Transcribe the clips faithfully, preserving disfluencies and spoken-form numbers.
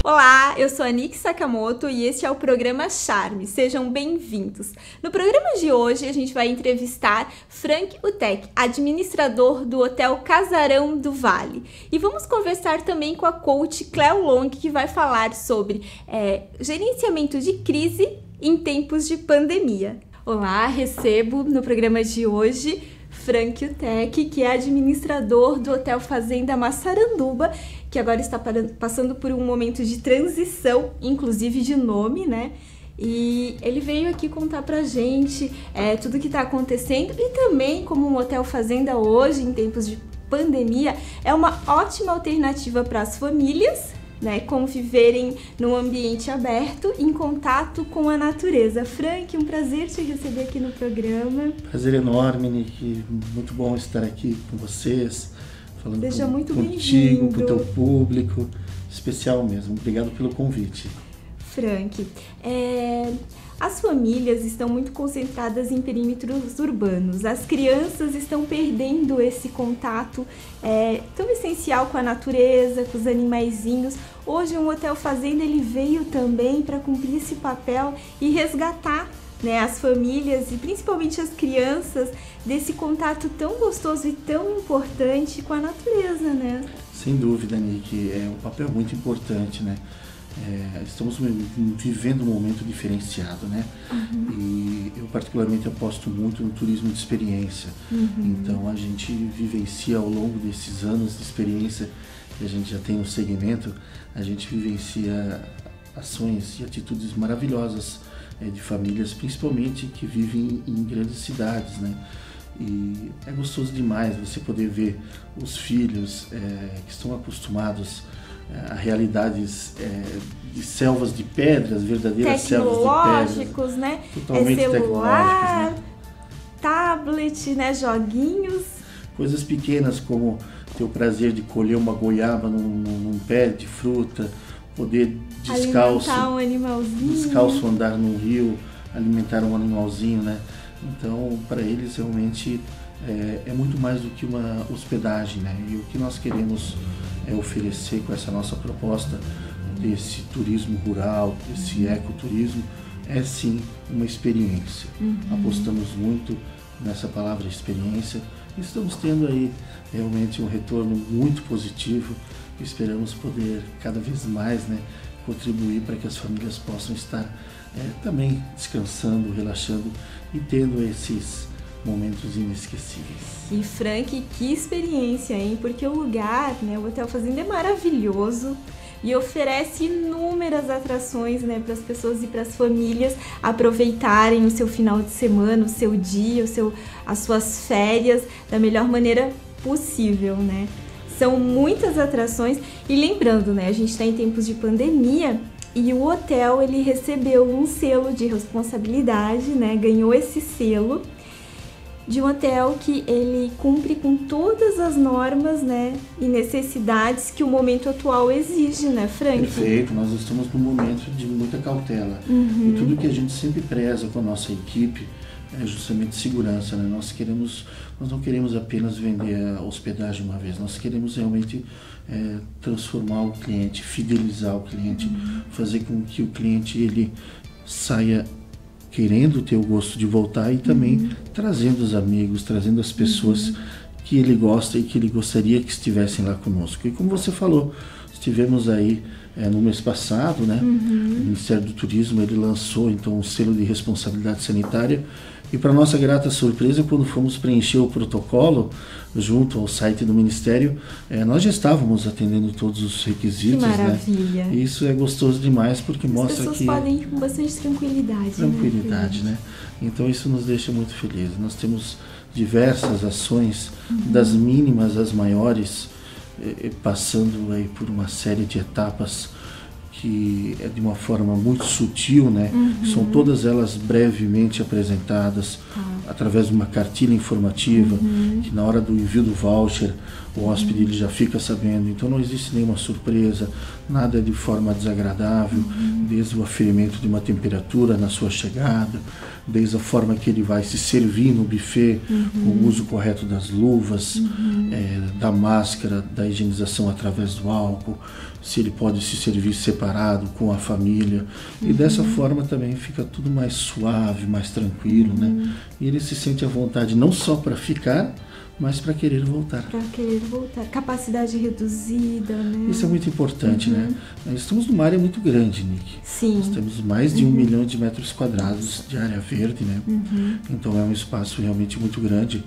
Olá, eu sou a Niki Sakamoto e este é o programa Charme. Sejam bem-vindos. No programa de hoje a gente vai entrevistar Frank Utek, administrador do Hotel Casarão do Vale. E vamos conversar também com a coach Cleo Long, que vai falar sobre é, gerenciamento de crise em tempos de pandemia. Olá, recebo no programa de hoje Frank Utek, que é administrador do Hotel Fazenda Massaranduba, que agora está passando por um momento de transição, inclusive de nome, né? E ele veio aqui contar pra gente é, tudo o que está acontecendo e também como um hotel fazenda hoje, em tempos de pandemia, é uma ótima alternativa para as famílias, né, conviverem num ambiente aberto, em contato com a natureza. Frank, um prazer te receber aqui no programa. Prazer enorme, Niki. Muito bom estar aqui com vocês, falando Seja com, muito contigo, bem-vindo. com o teu público. Especial mesmo. Obrigado pelo convite. Frank, é... as famílias estão muito concentradas em perímetros urbanos. As crianças estão perdendo esse contato é, tão essencial com a natureza, com os animaizinhos. Hoje um hotel fazenda ele veio também para cumprir esse papel e resgatar, né, as famílias e principalmente as crianças desse contato tão gostoso e tão importante com a natureza, né? Sem dúvida, Niki. É um papel muito importante, né? É, estamos vivendo um momento diferenciado, né? Uhum. E eu particularmente aposto muito no turismo de experiência. Uhum. Então a gente vivencia ao longo desses anos de experiência que a gente já tem no segmento, a gente vivencia ações e atitudes maravilhosas é, de famílias, principalmente que vivem em grandes cidades, né? E é gostoso demais você poder ver os filhos é, que estão acostumados a realidades é, de selvas de pedras, verdadeiras selvas de pedras. Tecnológicos, né? Totalmente é celular, tecnológicos, né? Tablet, né? Joguinhos. Coisas pequenas como ter o prazer de colher uma goiaba num, num pé de fruta, poder descalço, alimentar um animalzinho. descalço andar num rio, alimentar um animalzinho, né? Então, para eles realmente é, é muito mais do que uma hospedagem, né? E o que nós queremos é oferecer com essa nossa proposta desse turismo rural, desse ecoturismo, é sim uma experiência. Uhum. Apostamos muito nessa palavra experiência e estamos tendo aí realmente um retorno muito positivo. Esperamos poder cada vez mais, né, contribuir para que as famílias possam estar é, também descansando, relaxando e tendo esses momentos inesquecíveis. E Frank, que experiência, hein? Porque o lugar, né, o Hotel Fazenda é maravilhoso e oferece inúmeras atrações, né, para as pessoas e para as famílias aproveitarem o seu final de semana, o seu dia, o seu, as suas férias da melhor maneira possível, né? São muitas atrações e lembrando, né, a gente está em tempos de pandemia e o hotel ele recebeu um selo de responsabilidade, né, ganhou esse selo de um hotel que ele cumpre com todas as normas, né, e necessidades que o momento atual exige, né, Frank? Perfeito, nós estamos num momento de muita cautela. Uhum. E tudo que a gente sempre preza com a nossa equipe é justamente segurança, né? Nós queremos, nós não queremos apenas vender a hospedagem uma vez, nós queremos realmente é, transformar o cliente, fidelizar o cliente, uhum. fazer com que o cliente ele saia querendo ter o gosto de voltar e também uhum. trazendo os amigos, trazendo as pessoas uhum. que ele gosta e que ele gostaria que estivessem lá conosco. E como você falou, estivemos aí é, no mês passado, né? Uhum. O Ministério do Turismo ele lançou então um selo de responsabilidade sanitária e para nossa grata surpresa, quando fomos preencher o protocolo junto ao site do Ministério, é, nós já estávamos atendendo todos os requisitos. Que maravilha! Né? E isso é gostoso demais porque As mostra que... As pessoas podem ir com bastante tranquilidade. Tranquilidade, né? né? Então isso nos deixa muito felizes. Nós temos diversas ações, uhum. das mínimas às maiores, eh, passando aí por uma série de etapas que é de uma forma muito sutil, né? Uhum. São todas elas brevemente apresentadas ah. através de uma cartilha informativa, uhum. que na hora do envio do voucher o hóspede ele já fica sabendo. Então não existe nenhuma surpresa, nada de forma desagradável, uhum. desde o aferimento de uma temperatura na sua chegada, desde a forma que ele vai se servir no buffet, uhum. com o uso correto das luvas, uhum. é, da máscara, da higienização através do álcool, se ele pode se servir separado com a família. Uhum. E dessa forma também fica tudo mais suave, mais tranquilo, uhum. né? E ele se sente à vontade não só para ficar, mas para querer voltar. Para querer voltar. Capacidade reduzida, né? Isso é muito importante, uhum. né? Nós estamos numa área muito grande, Nick. Sim. Nós temos mais de um uhum. milhão de metros quadrados de área verde, né? Uhum. Então é um espaço realmente muito grande.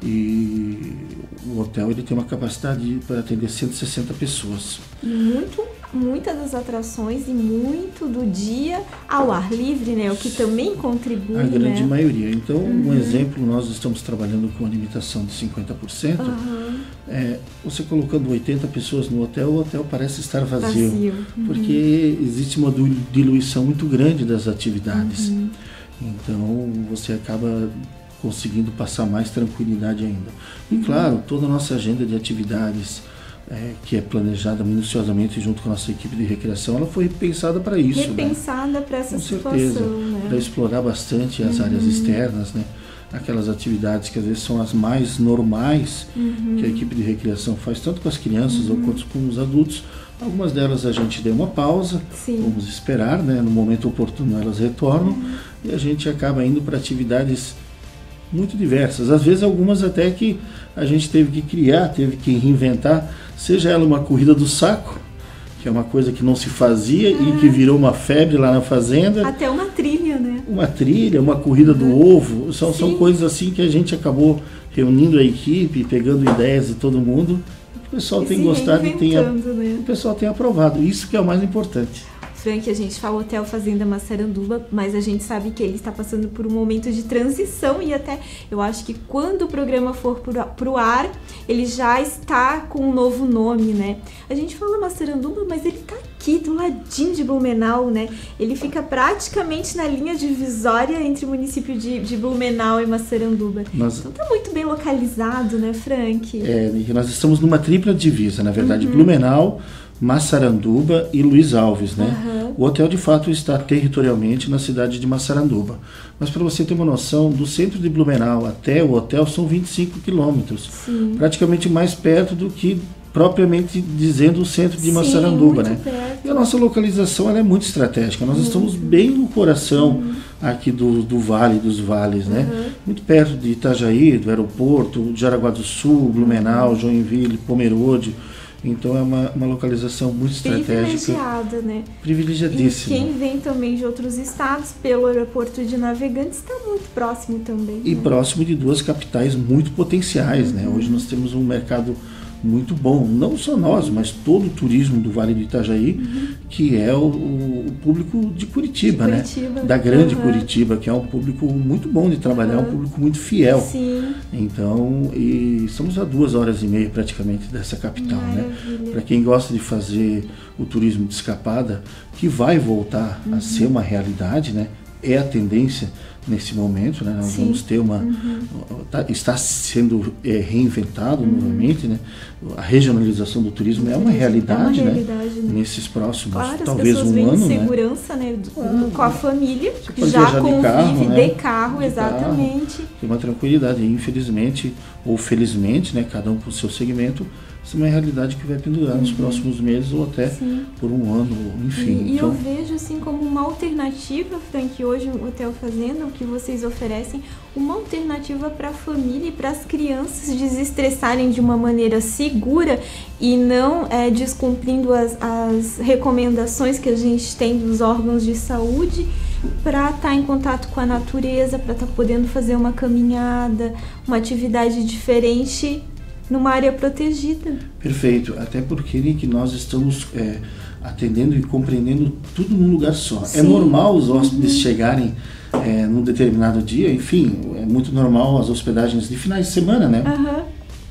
E o hotel ele tem uma capacidade para atender cento e sessenta pessoas. Muito, muitas das atrações e muito do dia ao ar livre, né? O que também contribui, a grande né? maioria. Então, uhum. um exemplo, nós estamos trabalhando com a limitação de cinquenta por cento. Uhum. É, você colocando oitenta pessoas no hotel, o hotel parece estar vazio. vazio. Uhum. Porque existe uma diluição muito grande das atividades. Uhum. Então, você acaba conseguindo passar mais tranquilidade ainda. E claro, toda a nossa agenda de atividades, é, que é planejada minuciosamente junto com a nossa equipe de recreação, ela foi pensada para isso. Repensada, né? Para essa com situação, certeza, né? Para explorar bastante as uhum. áreas externas, né? Aquelas atividades que às vezes são as mais normais, uhum. que a equipe de recreação faz tanto com as crianças uhum. ou quanto com os adultos. Algumas delas a gente deu uma pausa, Sim. vamos esperar, né? No momento oportuno elas retornam uhum. e a gente acaba indo para atividades muito diversas, às vezes algumas até que a gente teve que criar, teve que reinventar, seja ela uma corrida do saco, que é uma coisa que não se fazia ah. e que virou uma febre lá na fazenda. Até uma trilha, né? Uma trilha, uma corrida do uhum. ovo, são, são coisas assim que a gente acabou reunindo a equipe, pegando ideias de todo mundo, o pessoal e tem gostado e tem, né? o pessoal tem aprovado, isso que é o mais importante. Frank, a gente fala Hotel Fazenda Massaranduba, mas a gente sabe que ele está passando por um momento de transição e até eu acho que quando o programa for para o ar, ele já está com um novo nome, né? A gente fala Massaranduba, mas ele está aqui do ladinho de Blumenau, né? Ele fica praticamente na linha divisória entre o município de, de Blumenau e Massaranduba. Nós... Então tá muito bem localizado, né, Frank? É, nós estamos numa tripla divisa, na verdade, uhum. Blumenau, Massaranduba e Luiz Alves, né? Uhum. O hotel de fato está territorialmente na cidade de Massaranduba. Mas para você ter uma noção, do centro de Blumenau até o hotel são vinte e cinco quilômetros. Sim. Praticamente mais perto do que propriamente dizendo o centro de Sim, Massaranduba, né? Perto. E a nossa localização ela é muito estratégica. Nós uhum. estamos bem no coração uhum. aqui do, do Vale dos Vales, né? Uhum. Muito perto de Itajaí, do aeroporto, de Jaraguá do Sul, Blumenau, uhum. Joinville, Pomerode. Então é uma, uma localização muito estratégica. Privilegiada, né? Privilegiadíssima. E quem vem também de outros estados, pelo aeroporto de Navegantes, está muito próximo também. E né? próximo de duas capitais muito potenciais, uhum. né? Hoje nós temos um mercado muito bom, não só nós, mas todo o turismo do Vale do Itajaí, uhum. que é o, o público de Curitiba, de Curitiba, né? Da grande uhum. Curitiba, que é um público muito bom de trabalhar, uhum. um público muito fiel. Sim. Então, e estamos a duas horas e meia praticamente dessa capital, Maravilha. Né? Para quem gosta de fazer o turismo de escapada, que vai voltar uhum. a ser uma realidade, né? É a tendência nesse momento, né? Nós Sim. vamos ter uma... Uhum. Tá, está sendo é, reinventado uhum. novamente, né? A regionalização do turismo é uma realidade, é uma realidade né? né? Nesses próximos, claro, talvez as pessoas um vêm ano, de segurança, né? né? Ah, com a família, já convive de carro, né? de carro de exatamente. Carro. Tem uma tranquilidade, infelizmente, ou felizmente, né? Cada um com o seu segmento, isso é uma realidade que vai pendurar uhum. nos próximos meses ou até Sim. por um ano, enfim. E, então... e eu vejo assim como uma alternativa, Frank, hoje o Hotel Fazenda, o que vocês oferecem, uma alternativa para a família e para as crianças desestressarem de uma maneira segura e não é, descumprindo as, as recomendações que a gente tem dos órgãos de saúde, para estar tá em contato com a natureza, para estar tá podendo fazer uma caminhada, uma atividade diferente numa área protegida. Perfeito, até porque que nós estamos é, atendendo e compreendendo tudo num lugar só. Sim. É normal os hóspedes uhum. chegarem é, num determinado dia, enfim, é muito normal as hospedagens de finais de semana, né? Uhum.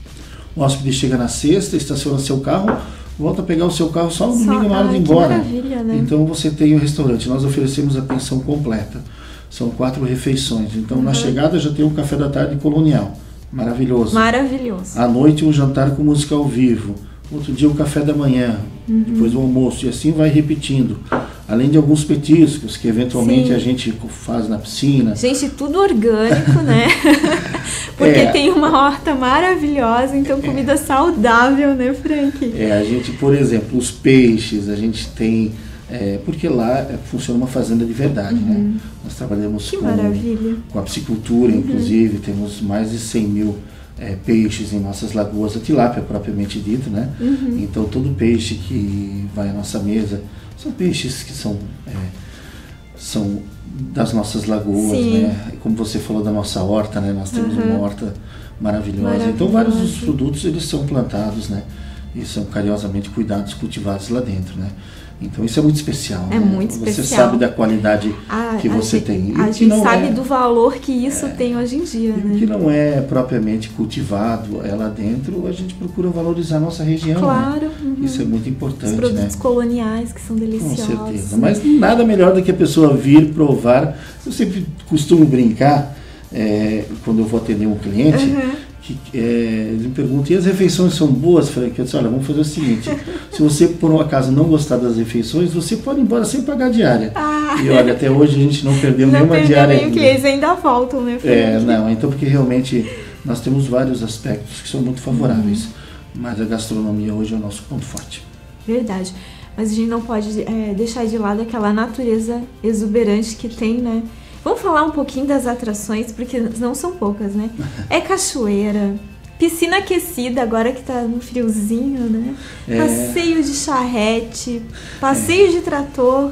O hóspede chega na sexta, estaciona seu carro, volta a pegar o seu carro só no só, domingo na hora de ir embora. Maravilha, né? Então você tem o restaurante, nós oferecemos a pensão completa, são quatro refeições, então uhum. na chegada já tem um café da tarde colonial. Maravilhoso. Maravilhoso. À noite um jantar com música ao vivo, outro dia o café da manhã, uhum. depois o almoço, e assim vai repetindo. Além de alguns petiscos que eventualmente Sim. a gente faz na piscina. Gente, tudo orgânico, né? Porque é, tem uma horta maravilhosa, então comida é, saudável, né, Frank? É, a gente, por exemplo, os peixes, a gente tem... É, porque lá é, funciona uma fazenda de verdade, uhum. né? Nós trabalhamos com, com a piscicultura, uhum. inclusive, temos mais de cem mil é, peixes em nossas lagoas, a tilápia propriamente dito, né? Uhum. Então todo peixe que vai à nossa mesa são peixes que são, é, são das nossas lagoas, Sim. né? Como você falou da nossa horta, né? Nós temos uhum. uma horta maravilhosa. maravilhosa. Então vários dos produtos eles são plantados, né? E são carinhosamente cuidados, cultivados lá dentro, né? Então isso é muito especial. É né? muito você especial. Você sabe da qualidade ah, que você gente, tem. E a que gente sabe é, do valor que isso é, tem hoje em dia. E né? que não é propriamente cultivado é lá dentro, a gente procura valorizar a nossa região. Claro. Né? Uhum. Isso é muito importante. Os produtos né? coloniais que são deliciosos. Com certeza. Mas nada melhor do que a pessoa vir provar. Eu sempre costumo brincar, é, quando eu vou atender um cliente, uhum. que é, ele me pergunta, e as refeições são boas, Frank? Eu disse, olha, vamos fazer o seguinte, se você por um acaso não gostar das refeições, você pode ir embora sem pagar diária. Ah. E olha, até hoje a gente não perdeu não nenhuma perdeu diária ainda. Clientes ainda voltam, né, Frank? É, não, então porque realmente nós temos vários aspectos que são muito favoráveis, uhum. mas a gastronomia hoje é o nosso ponto forte. Verdade, mas a gente não pode é, deixar de lado aquela natureza exuberante que tem, né? Vamos falar um pouquinho das atrações, porque não são poucas, né? É cachoeira, piscina aquecida, agora que tá no friozinho, né? É. Passeio de charrete, passeio é. de trator.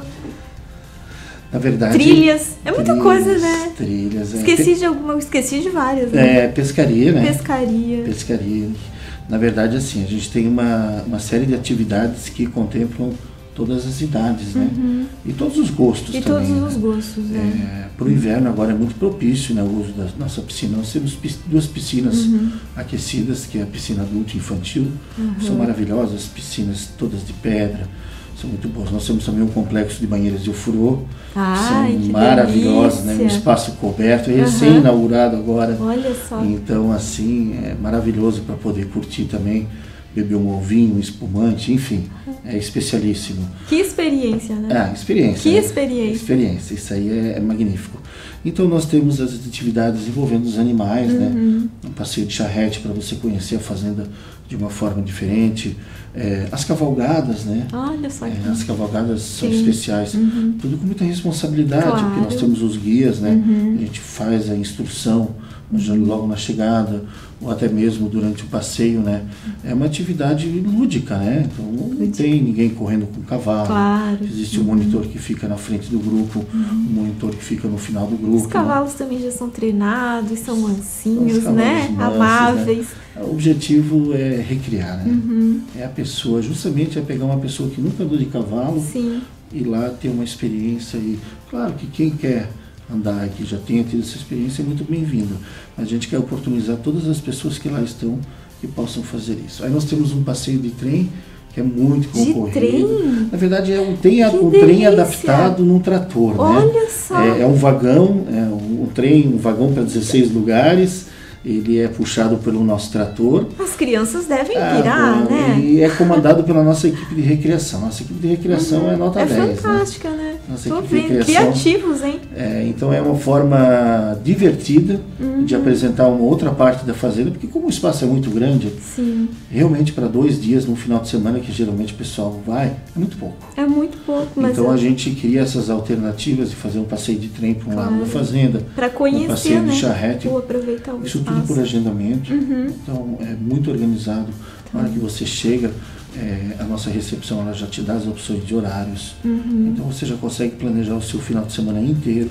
Na verdade... Trilhas, é muita trilhas, coisa, né? Trilhas, é. Esqueci de alguma, esqueci de várias, né? É, pescaria, né? Pescaria. Pescaria. Na verdade, assim, a gente tem uma, uma série de atividades que contemplam todas as idades, né? Uhum. E todos os gostos e também. E todos né? os gostos, né? É, para o inverno agora é muito propício, né, o uso da nossa piscina. Nós temos duas piscinas uhum. aquecidas, que é a piscina adulto e infantil. Uhum. São maravilhosas, piscinas todas de pedra, são muito boas. Nós temos também um complexo de banheiras de ofurô, Ai, são que maravilhosas, né? Um espaço coberto, recém-inaugurado agora. Olha só. Então, assim, é maravilhoso para poder curtir também. Beber um ovinho, um espumante, enfim, é especialíssimo. Que experiência, né? Ah, experiência. Que né? experiência. Experiência, isso aí é, é magnífico. Então nós temos as atividades envolvendo os animais, uhum. né? Um passeio de charrete para você conhecer a fazenda de uma forma diferente. É, as cavalgadas, né? Olha só. É, as cavalgadas são Sim. especiais. Uhum. Tudo com muita responsabilidade, claro. Porque nós temos os guias, né? Uhum. A gente faz a instrução logo na chegada, ou até mesmo durante o passeio, né? É uma atividade lúdica, né? Então não tem ninguém correndo com o cavalo. Claro. Existe um monitor que fica na frente do grupo, uhum. um monitor que fica no final do grupo. Os cavalos né? também já são treinados, são mansinhos, né? Mansos, amáveis. Né? O objetivo é recriar, né? Uhum. É a pessoa, justamente é pegar uma pessoa que nunca andou de cavalo Sim. e lá ter uma experiência. E claro que quem quer andar aqui, já tenha tido essa experiência, é muito bem-vindo. A gente quer oportunizar todas as pessoas que lá estão que possam fazer isso. Aí nós temos um passeio de trem, que é muito concorrido. De trem? Na verdade, é um, tem a, um trem adaptado num trator. Olha né? só! É, é um vagão, é um, um trem, um vagão para dezesseis lugares. Ele é puxado pelo nosso trator. As crianças devem pirar, ah, bom, né? E é comandado pela nossa equipe de recreação. Nossa equipe de recreação uhum. é nota é dez. É fantástica, né? né? Nossa Tô equipe de vendo. recreação. Criativos, hein? É, então é uma forma divertida uhum. de apresentar uma outra parte da fazenda, porque como o espaço é muito grande, Sim. realmente para dois dias no final de semana, que geralmente o pessoal vai, é muito pouco. É muito pouco, mas Então é... a gente cria essas alternativas de fazer um passeio de trem para um claro. lado da fazenda, para conhecer, um passeio né? de charrete, ou aproveitar o isso espaço. tudo por agendamento. Uhum. Então é muito organizado. Na hora que você chega, é, a nossa recepção ela já te dá as opções de horários. Uhum. Então você já consegue planejar o seu final de semana inteiro,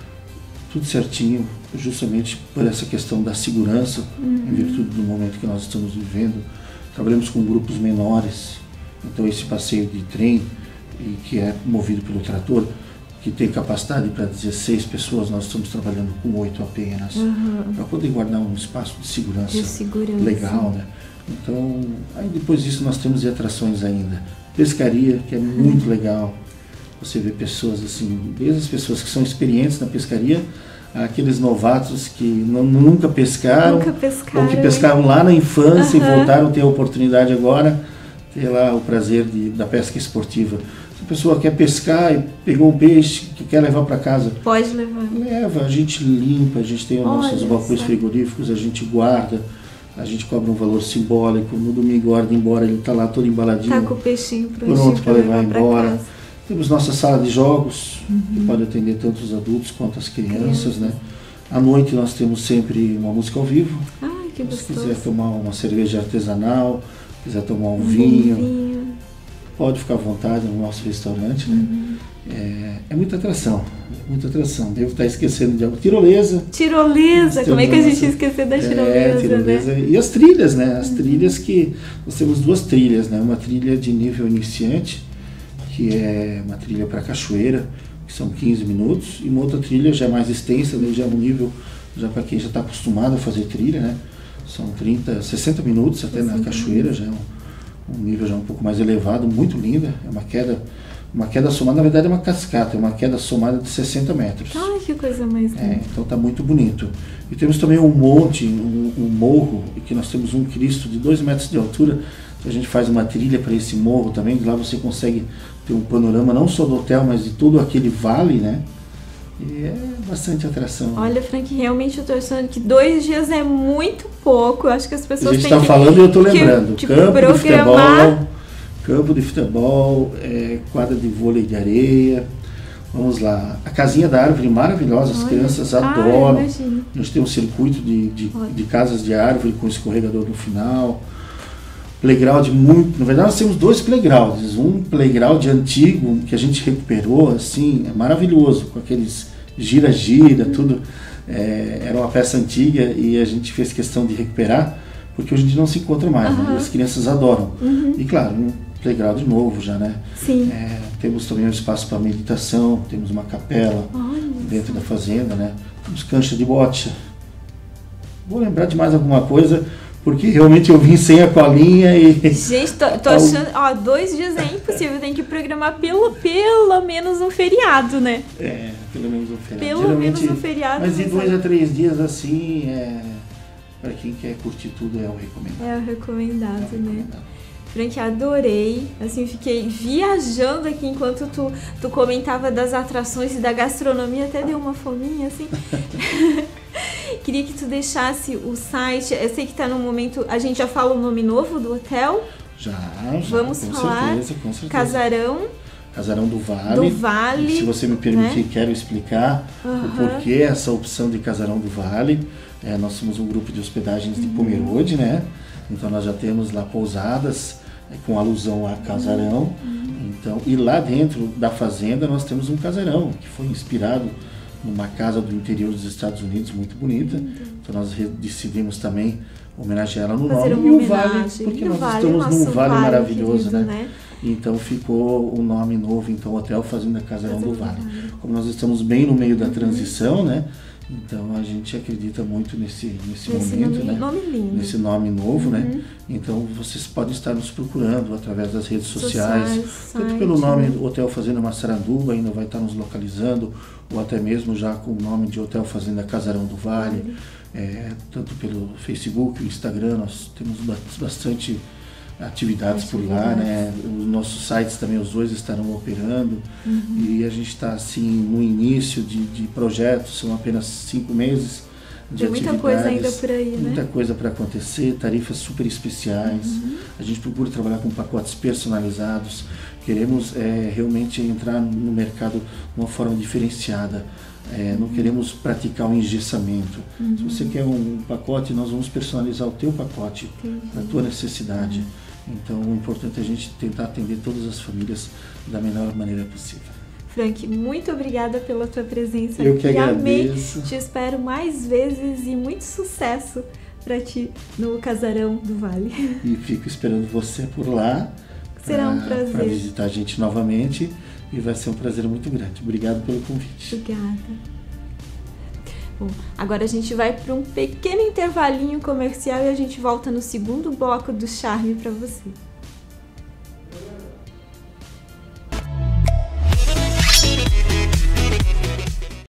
tudo certinho, justamente por essa questão da segurança, uhum. em virtude do momento que nós estamos vivendo. Trabalhamos com grupos menores, então esse passeio de trem, e que é movido pelo trator, que tem capacidade para dezesseis pessoas, nós estamos trabalhando com oito apenas, uhum. para poder guardar um espaço de segurança, de segurança legal, né? Então, aí depois disso nós temos atrações ainda. Pescaria, que é muito uhum. legal. Você vê pessoas assim, desde as pessoas que são experientes na pescaria, aqueles novatos que não, nunca pescaram, nunca pescaram, ou que pescaram lá na infância uhum. e voltaram a ter a oportunidade agora. ter lá o prazer de, da pesca esportiva. Se a pessoa quer pescar e pegou um peixe que quer levar para casa, pode levar. Leva, a gente limpa, a gente tem os nossos balcões frigoríficos, a gente guarda, a gente cobra um valor simbólico. No domingo, a hora de ir embora, ele está lá todo embaladinho, tá com o peixinho pronto para levar, levar embora. Casa. Temos nossa sala de jogos, uhum. que pode atender tanto os adultos quanto as crianças, né? À noite nós temos sempre uma música ao vivo. Ai, que gostoso. Se quiser tomar uma cerveja artesanal, quiser tomar um, um vinho, vinho, pode ficar à vontade no nosso restaurante, né? Uhum. É, é muita atração, muita atração. Devo estar esquecendo de algo. Tirolesa. Tirolesa, como é que a gente ia esquecer da tirolesa? É, tirolesa. Né? E as trilhas, né? As uhum. trilhas que... Nós temos duas trilhas, né? Uma trilha de nível iniciante, que é uma trilha para cachoeira, que são quinze minutos, e uma outra trilha já mais extensa, né? Já é um nível, já para quem já está acostumado a fazer trilha, né? São trinta, sessenta minutos até na cachoeira, já é um, um nível já um pouco mais elevado, muito linda, é uma queda... Uma queda somada, na verdade é uma cascata, é uma queda somada de sessenta metros. Ai, que coisa mais linda. É, então está muito bonito. E temos também um monte, um, um morro, e que nós temos um Cristo de dois metros de altura. A gente faz uma trilha para esse morro também, lá você consegue ter um panorama não só do hotel, mas de todo aquele vale, né? E é bastante atração. Olha, Frank, realmente eu estou achando que dois dias é muito pouco. Eu acho que as pessoas têm que... A gente está falando e eu estou lembrando. Tipo, campo programar... de futebol, campo de futebol, é, quadra de vôlei de areia. Vamos lá. A casinha da árvore maravilhosa, as Olha. crianças adoram. Ah, a gente tem um circuito de, de, de casas de árvore com escorregador no final. Playground muito... Na verdade, nós temos dois playgrounds. Um playground antigo que a gente recuperou, assim, é maravilhoso, com aqueles gira-gira, uhum. tudo. É, era uma peça antiga e a gente fez questão de recuperar, porque hoje em dia não se encontra mais, uhum. né? As crianças adoram. Uhum. E claro, um playground novo já, né? Sim. É, temos também um espaço para meditação, temos uma capela Olha dentro da fazenda, né? Temos cancha de bote. Vou lembrar de mais alguma coisa, porque realmente eu vim sem a colinha e... Gente, tô, tô achando... Ó, dois dias é impossível, tem que programar pelo, pelo menos um feriado, né? É, pelo menos um feriado. Pelo Geralmente, menos um feriado. Mas de dois a três dias assim, é... para quem quer curtir tudo é o recomendado. É o recomendado, é o recomendado. né? Frank, adorei, assim, fiquei viajando aqui enquanto tu, tu comentava das atrações e da gastronomia, até deu uma fominha, assim. Queria que tu deixasse o site, eu sei que tá no momento, a gente já fala o nome novo do hotel? Já, já, Vamos com falar, certeza, com certeza. Casarão. Casarão do Vale. Do Vale. Se você me permitir, né? quero explicar uhum. o porquê essa opção de Casarão do Vale. É, nós somos um grupo de hospedagens de uhum. Pomerode, né? Então nós já temos lá pousadas é, com alusão a casarão. Uhum. Então, e lá dentro da fazenda nós temos um casarão que foi inspirado numa casa do interior dos Estados Unidos muito bonita. Uhum. Então nós decidimos também homenagear ela no Fazer nome. E o Vale, porque nós vale, estamos num vale, vale maravilhoso, querido, né? né? Então ficou o nome novo, então Hotel Fazenda Casarão do Vale. Como nós estamos bem no meio da transição, né? Então a gente acredita muito nesse, nesse, nesse momento, nome, né? Nome lindo. Nesse nome novo, uhum. né? Então vocês podem estar nos procurando através das redes sociais, sociais tanto site, pelo nome né? Hotel Fazenda Massaranduba, ainda vai estar nos localizando, ou até mesmo já com o nome de Hotel Fazenda Casarão do Vale, uhum. é, tanto pelo Facebook, o Instagram, nós temos bastante atividades por lá, né? Os nossos sites também, os dois estarão operando uhum. e a gente está assim no início de, de projetos, são apenas cinco meses de Tem muita coisa ainda por aí, muita né? coisa para acontecer, tarifas super especiais, uhum. a gente procura trabalhar com pacotes personalizados, queremos é, realmente entrar no mercado de uma forma diferenciada. É, não queremos praticar um engessamento. Uhum. Se você quer um pacote, nós vamos personalizar o teu pacote para a tua necessidade. Uhum. Então, o importante é a gente tentar atender todas as famílias da melhor maneira possível. Frank, muito obrigada pela tua presença. Eu que e agradeço. Amei. Te espero mais vezes e muito sucesso para ti no Casarão do Vale. E fico esperando você por lá. Será um prazer. Para visitar a gente novamente. E vai ser um prazer muito grande. Obrigado pelo convite. Obrigada. Bom, agora a gente vai para um pequeno intervalinho comercial e a gente volta no segundo bloco do Charme para você.